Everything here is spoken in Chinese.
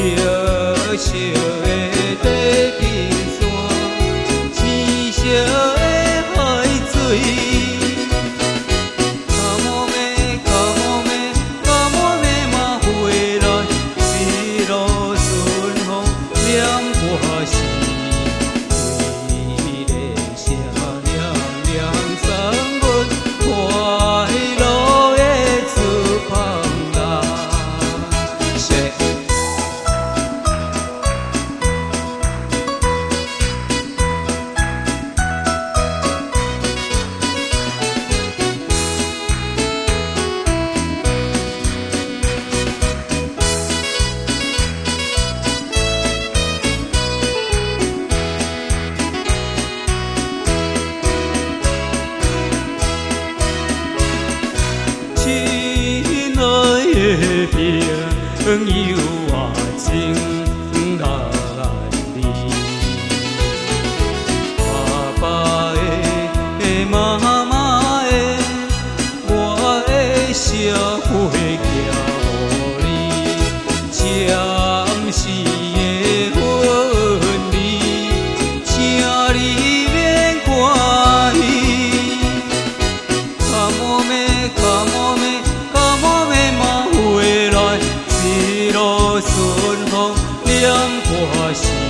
小小的地平线，青色的海水。卡莫咩，卡莫咩，卡莫咩嘛回来，一路顺风念我是。为人写亮亮送阮快乐的出访啦。亲爱的朋友啊，情爱你，爸爸的、妈妈的，我的社会寄予你，暂时的分离，请你免关心。卡莫咩，卡莫咩。一路顺风念我是。